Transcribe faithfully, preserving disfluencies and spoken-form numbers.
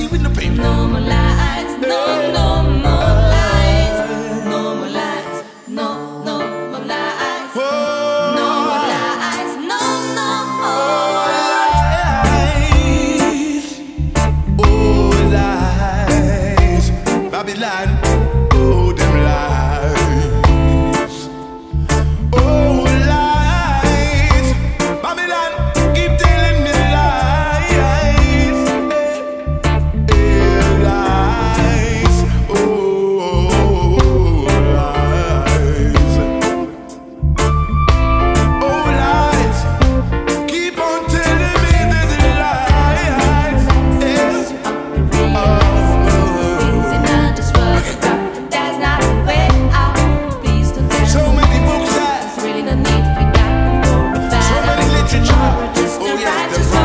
see with the paper. No more lies, no, no more lies. No more lies, no, no more lies. No more lies, no, no more lies. Oh, lies. Babylon, oh, them lies. Oh, lies. Babylon, keep telling me lies. Eh, lies. Oh, lies. Oh, lies. Keep on telling me there's lies. Eh. That's not the way out. Please don't tell So me. many books that, It's really no need for that. For a so many battle. literature. Just Oh a yes, righteous the